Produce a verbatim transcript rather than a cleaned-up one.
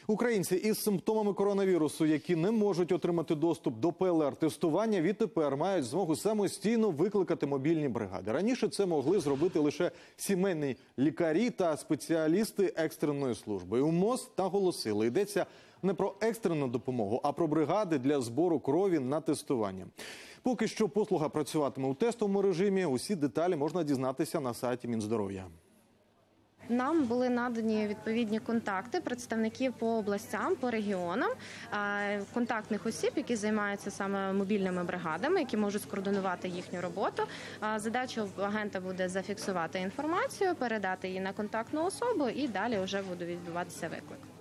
Українці із симптомами коронавірусу, які не можуть отримати доступ до Пе Ел Ар-тестування, відтепер мають змогу самостійно викликати мобільні бригади. Раніше це могли зробити лише сімейні лікарі та спеціалісти екстреної служби. У МОЗ наголосили, йдеться не про екстрену допомогу, а про бригади для збору крові на тестування. Поки що послуга працюватиме у тестовому режимі. Усі деталі можна дізнатися на сайті Мінздоров'я. Нам були надані відповідні контакти представників по областям, по регіонам, контактних осіб, які займаються саме мобільними бригадами, які можуть скоординувати їхню роботу. Задача агента буде зафіксувати інформацію, передати її на контактну особу і далі вже буде відбуватися виклик.